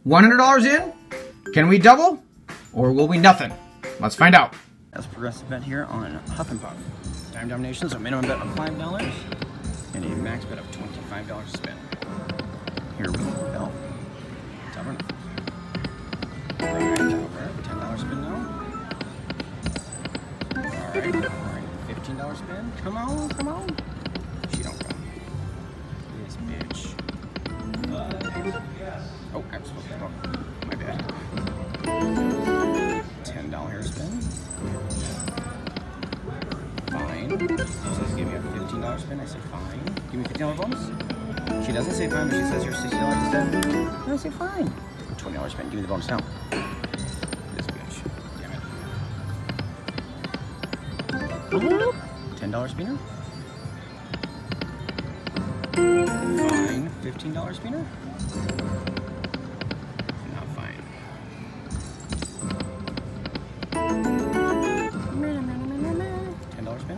$100 in? Can we double? Or will we nothing? Let's find out. That's a progressive bet here on Huff and Puff. Time dominations, a minimum bet of $5 and a max bet of $25 to spin. Here we go. Stubborn. Alright, $10 spin now. Alright, $15 spin. Come on, come on. She don't come. This bitch. Oh, I'm supposed to go. My bad. $10 hair spin. Fine. She says give me a $15 spin. I said fine. Give me $15 bonus. She doesn't say fine, but she says here's $60 instead. And I say fine. $20 spin. Give me the bonus now. This bitch. Damn it. $10 spinner. Fine. $15 spinner. Not fine. $10 spin.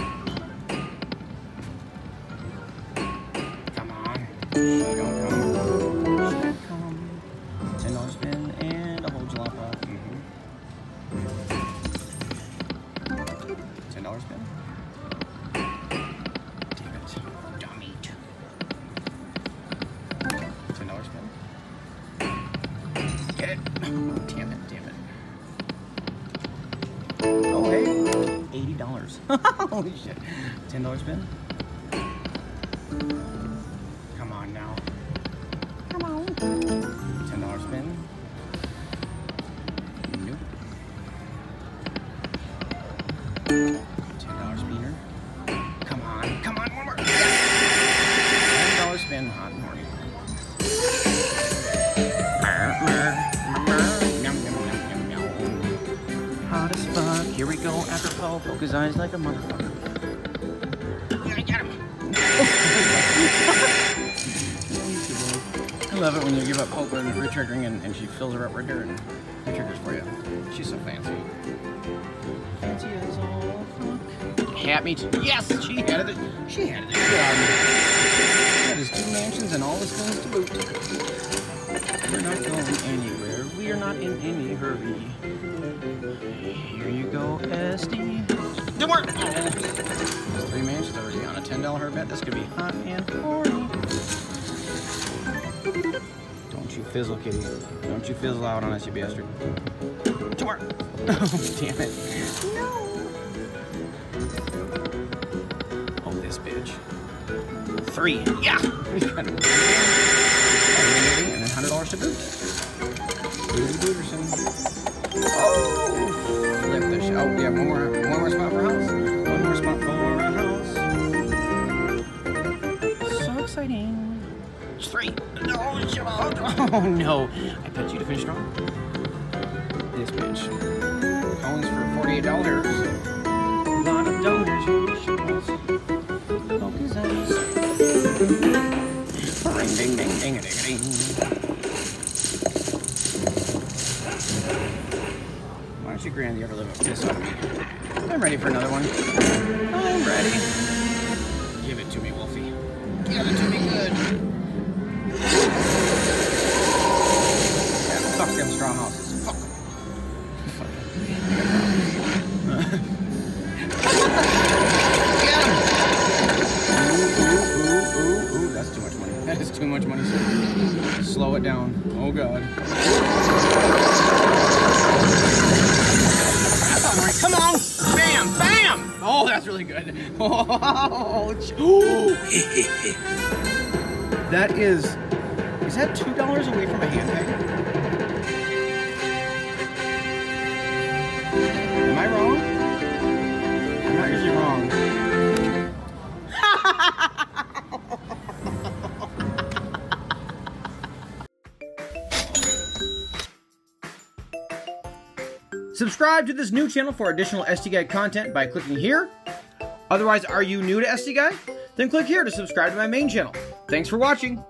Come on. She don't come. $10 spin and a whole jalapa. $10 spin. Damn it. Dumb eat. $10 spin. Get it. Damn it, damn it. Oh, hey. $80. Holy shit. $10 spin. Come on now. Come on. $10 spin. Nope. $10 spinner. Come on. Come on, one more. $10 spin. Hot and horny. Hot as fuck. Here we go. After Paul, poke his eyes like a motherfucker. Yeah, I got him. I love it when you give up hope and re-triggering and she fills her up right here and re-triggers for you. She's so fancy. Fancy as all fuck. Hat meat. Yes! She had it. She had it. That is 2 mansions and all the spoons to boot. We're not going anywhere. We are not in any hurry. Here you go, SD. Don't work! There's 3 mansions already on a $10 bet. This could be hot and horny. Don't you fizzle, kitty. Don't you fizzle out on us, you bastard. To work! Oh, damn it. No! Oh, this bitch. 3. Yeah! And then $100 to boot. Booty Booterson. Oh! Flip the show. Oh, we have one more spot for a house. One more spot for a house. So exciting. It's 3. No, oh no. I bet you to finish strong. This bitch. Cones for $48. A lot of dollars. Poke his eyes. Ring, ding, ding, ding, ding, ding. Why don't you Grandy ever live up this on me? I'm ready for another one. I'm ready. Give it to me, Wolfie. Give it to me good. Yeah, fuck them straw houses. Fuck them. Ooh, that's too much money. That is too much money, sir. Slow it down. Oh, God. That's all right. Come on. Bam, bam. Oh, that's really good. Oh, that is that $2 away from a handbag? Am I wrong? I'm not usually wrong. Subscribe to this new channel for additional SD Guide content by clicking here. Otherwise, are you new to SD Guide? Then click here to subscribe to my main channel. Thanks for watching.